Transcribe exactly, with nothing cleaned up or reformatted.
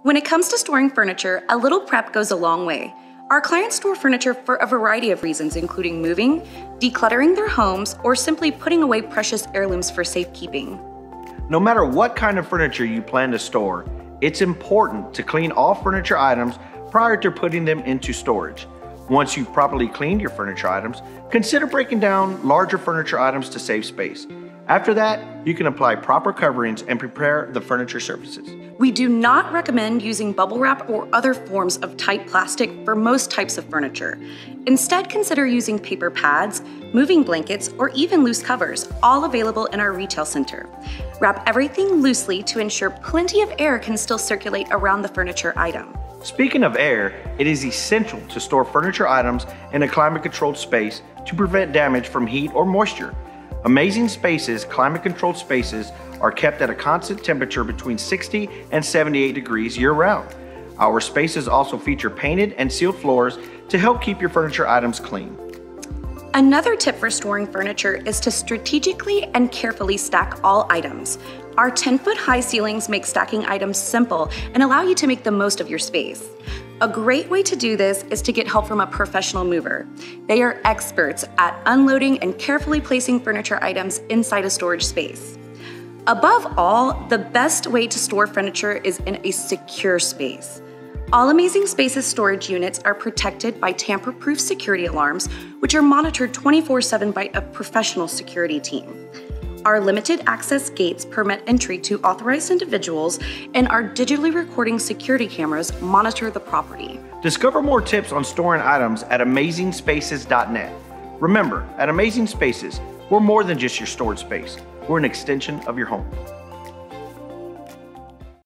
When it comes to storing furniture, a little prep goes a long way. Our clients store furniture for a variety of reasons, including moving, decluttering their homes, or simply putting away precious heirlooms for safekeeping. No matter what kind of furniture you plan to store, it's important to clean all furniture items prior to putting them into storage. Once you've properly cleaned your furniture items, consider breaking down larger furniture items to save space. After that, you can apply proper coverings and prepare the furniture surfaces. We do not recommend using bubble wrap or other forms of tight plastic for most types of furniture. Instead, consider using paper pads, moving blankets, or even loose covers, all available in our retail center. Wrap everything loosely to ensure plenty of air can still circulate around the furniture item. Speaking of air, it is essential to store furniture items in a climate-controlled space to prevent damage from heat or moisture. Amazing Spaces climate-controlled spaces are kept at a constant temperature between sixty and seventy-eight degrees year-round. Our spaces also feature painted and sealed floors to help keep your furniture items clean. Another tip for storing furniture is to strategically and carefully stack all items. Our ten-foot high ceilings make stacking items simple and allow you to make the most of your space. A great way to do this is to get help from a professional mover. They are experts at unloading and carefully placing furniture items inside a storage space. Above all, the best way to store furniture is in a secure space. All Amazing Spaces storage units are protected by tamper-proof security alarms, which are monitored twenty-four seven by a professional security team. Our limited access gates permit entry to authorized individuals, and our digitally recording security cameras monitor the property. Discover more tips on storing items at amazing spaces dot net. Remember, at Amazing Spaces, we're more than just your storage space. We're an extension of your home.